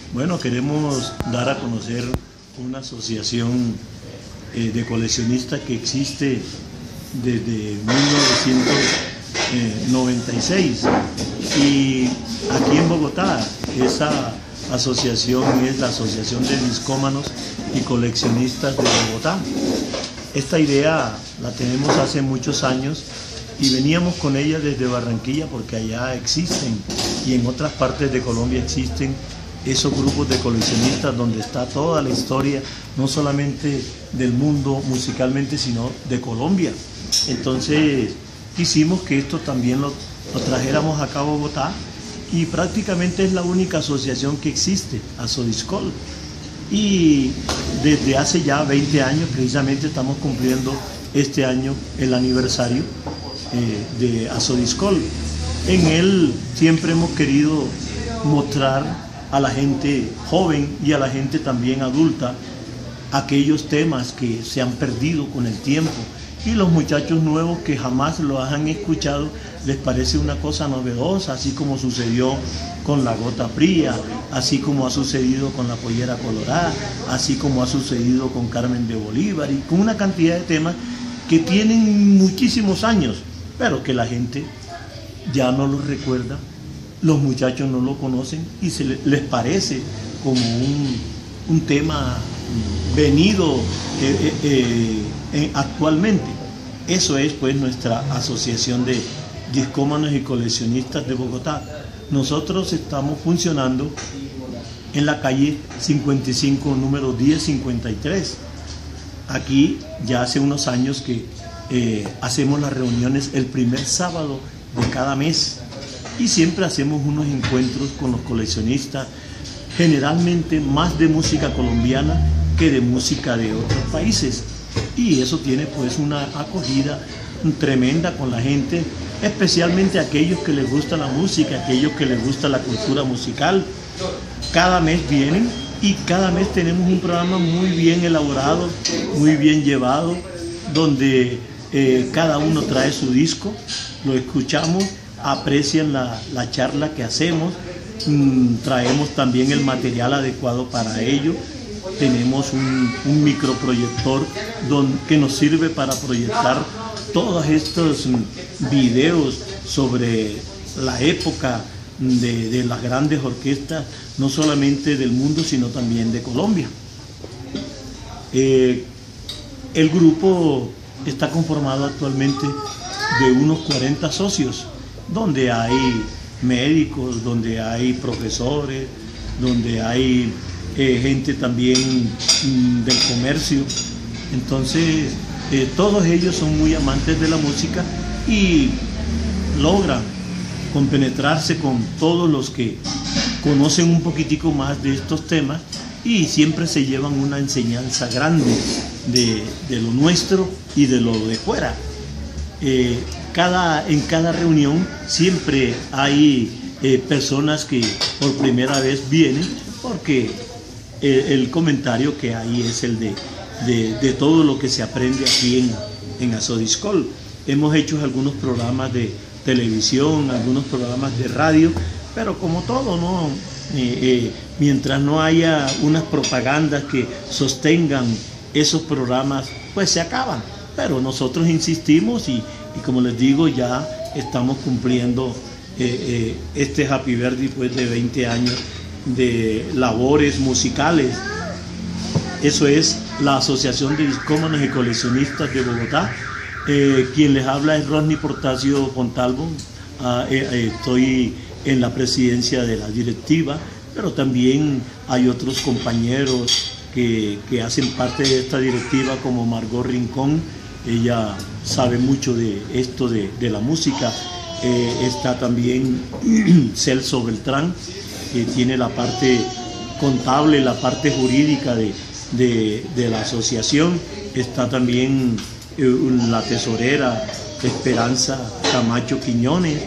Bueno, queremos dar a conocer una asociación de coleccionistas que existe desde 1996 y aquí en Bogotá esa asociación es la Asociación de Discómanos y Coleccionistas de Bogotá. Esta idea la tenemos hace muchos años y veníamos con ella desde Barranquilla porque allá existen y en otras partes de Colombia existen esos grupos de coleccionistas donde está toda la historia, no solamente del mundo musicalmente, sino de Colombia. Entonces quisimos que esto también lo trajéramos acá a Bogotá y prácticamente es la única asociación que existe, Asodiscol. Y desde hace ya 20 años, precisamente estamos cumpliendo este año el aniversario de Asodiscol. En él siempre hemos querido mostrar a la gente joven y a la gente también adulta aquellos temas que se han perdido con el tiempo, y los muchachos nuevos que jamás lo han escuchado les parece una cosa novedosa, así como sucedió con La Gota Fría, así como ha sucedido con La Pollera Colorada, así como ha sucedido con Carmen de Bolívar y con una cantidad de temas que tienen muchísimos años, pero que la gente ya no los recuerda. Los muchachos no lo conocen y les parece como un tema venido actualmente. Eso es pues nuestra asociación de discómanos y coleccionistas de Bogotá. Nosotros estamos funcionando en la calle 55, número 1053. Aquí ya hace unos años que hacemos las reuniones el primer sábado de cada mes. Y siempre hacemos unos encuentros con los coleccionistas, generalmente más de música colombiana que de música de otros países. Y eso tiene pues una acogida tremenda con la gente, especialmente aquellos que les gusta la música, aquellos que les gusta la cultura musical. Cada mes vienen y cada mes tenemos un programa muy bien elaborado, muy bien llevado, donde cada uno trae su disco, lo escuchamos, aprecian la charla que hacemos, traemos también el material adecuado para ello. Tenemos un microproyector que nos sirve para proyectar todos estos videos sobre la época de las grandes orquestas, no solamente del mundo, sino también de Colombia. El grupo está conformado actualmente de unos 40 socios, donde hay médicos, donde hay profesores, donde hay gente también del comercio. Entonces todos ellos son muy amantes de la música y logran compenetrarse con todos los que conocen un poquitico más de estos temas y siempre se llevan una enseñanza grande de lo nuestro y de lo de fuera. En cada reunión siempre hay personas que por primera vez vienen, porque el comentario que hay es el de todo lo que se aprende aquí en Asodiscol. Hemos hecho algunos programas de televisión, algunos programas de radio, pero como todo, ¿no? Mientras no haya unas propagandas que sostengan esos programas, pues se acaban. Pero nosotros insistimos y como les digo, ya estamos cumpliendo este Happy Birthday pues, de 20 años de labores musicales. Eso es la Asociación de Discómanos y Coleccionistas de Bogotá. Quien les habla es Rodney Portacio Pontalvo. Estoy en la presidencia de la directiva, pero también hay otros compañeros que hacen parte de esta directiva, como Margot Rincón. Ella sabe mucho de esto de la música. Está también Celso Beltrán, que tiene la parte contable, la parte jurídica de la asociación. Está también la tesorera Esperanza Camacho Quiñones,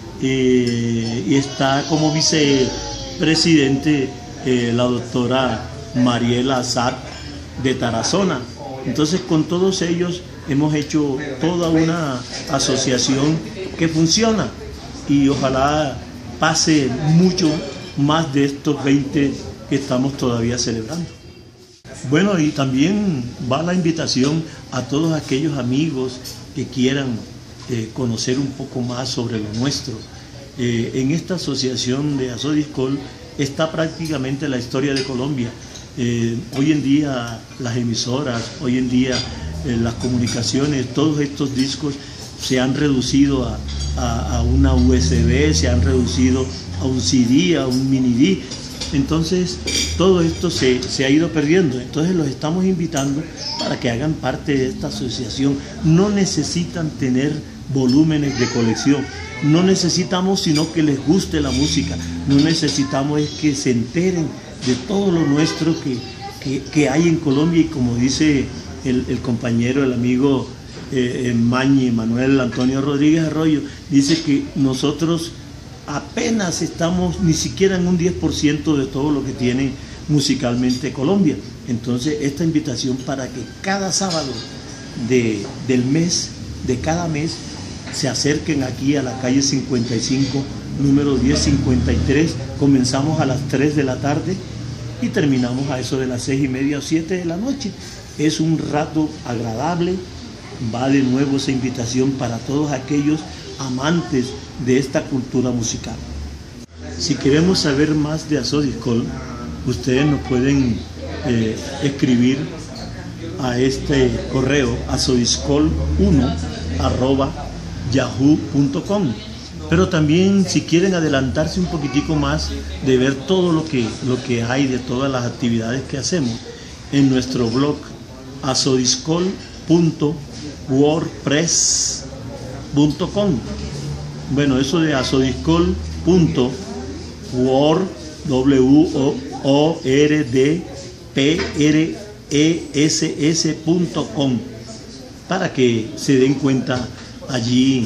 y está como vicepresidente la doctora Mariela Azad de Tarazona. Entonces, con todos ellos hemos hecho toda una asociación que funciona y ojalá pase mucho más de estos 20 que estamos todavía celebrando. Bueno, y también va la invitación a todos aquellos amigos que quieran conocer un poco más sobre lo nuestro. En esta asociación de Asodiscol está prácticamente la historia de Colombia. Hoy en día las emisoras, hoy en día las comunicaciones, todos estos discos se han reducido a una USB, se han reducido a un CD, a un mini D. Entonces todo esto se ha ido perdiendo. Entonces los estamos invitando para que hagan parte de esta asociación. No necesitan tener volúmenes de colección, no necesitamos sino que les guste la música, no necesitamos es que se enteren de todo lo nuestro que hay en Colombia. Y como dice el compañero, el amigo Mañi, Manuel Antonio Rodríguez Arroyo, dice que nosotros apenas estamos ni siquiera en un 10% de todo lo que tiene musicalmente Colombia. Entonces esta invitación para que cada sábado del mes, de cada mes, se acerquen aquí a la calle 55, número 1053. Comenzamos a las 3 de la tarde y terminamos a eso de las 6:30 o 7 de la noche. Es un rato agradable. Va de nuevo esa invitación para todos aquellos amantes de esta cultura musical. Si queremos saber más de Asodiscol, ustedes nos pueden escribir a este correo asodiscol1@yahoo.com. Pero también, si quieren adelantarse un poquitico más de ver todo lo que hay de todas las actividades que hacemos, en nuestro blog asodiscol.wordpress.com. Bueno, eso de asodiscol.wordpress.com, para que se den cuenta allí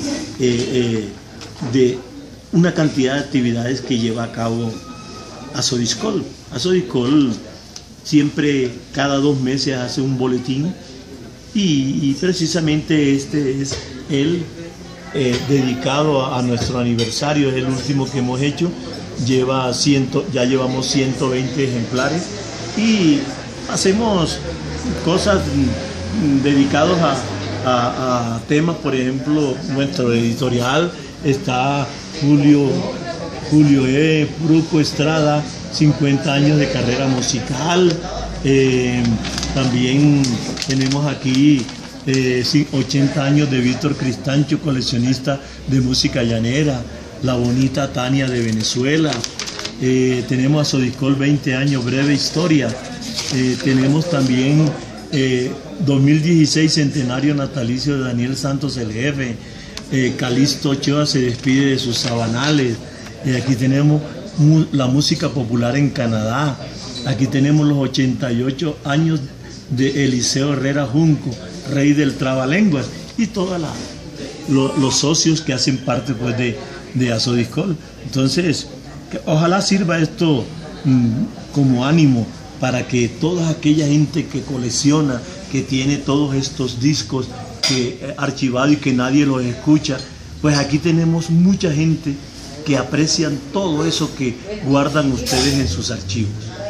de una cantidad de actividades que lleva a cabo Asodiscol. Asodiscol siempre cada 2 meses hace un boletín y precisamente este es el dedicado a nuestro aniversario, es el último que hemos hecho. Ya llevamos 120 ejemplares y hacemos cosas dedicados a temas. Por ejemplo, nuestro editorial está Julio Bruco Estrada, 50 años de carrera musical. También tenemos aquí 80 años de Víctor Cristancho, coleccionista de música llanera. La bonita Tania de Venezuela. Tenemos Asodiscol 20 años, breve historia. Tenemos también 2016 centenario natalicio de Daniel Santos el Jefe. Calixto Ochoa se despide de sus sabanales. Aquí tenemos la música popular en Canadá. Aquí tenemos los 88 años de Eliseo Herrera Junco, rey del trabalenguas, y todos los socios que hacen parte pues de Asodiscol. Entonces, ojalá sirva esto como ánimo para que toda aquella gente que colecciona, que tiene todos estos discos archivados y que nadie los escucha, pues aquí tenemos mucha gente que aprecian todo eso que guardan ustedes en sus archivos.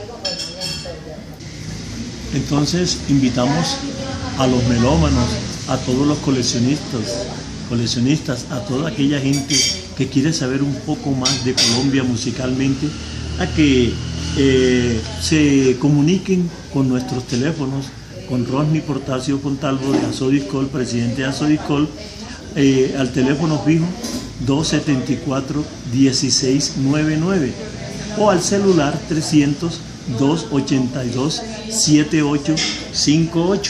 Entonces invitamos a los melómanos, a todos los coleccionistas, a toda aquella gente que quiere saber un poco más de Colombia musicalmente, a que se comuniquen con nuestros teléfonos, con Rosny Portacio Fontalvo de Asodiscol, presidente de Asodiscol, al teléfono fijo 274-1699 o al celular 300-282-7858,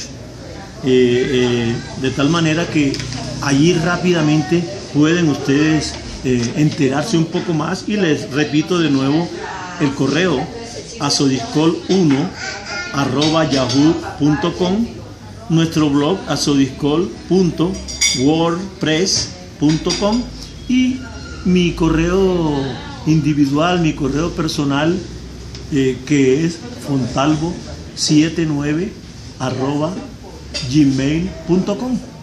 de tal manera que allí rápidamente pueden ustedes enterarse un poco más. Y les repito de nuevo el correo asodiscol1@yahoo.com, nuestro blog asodiscol.wordpress.com y mi correo individual, mi correo personal, que es fontalvo79@gmail.com.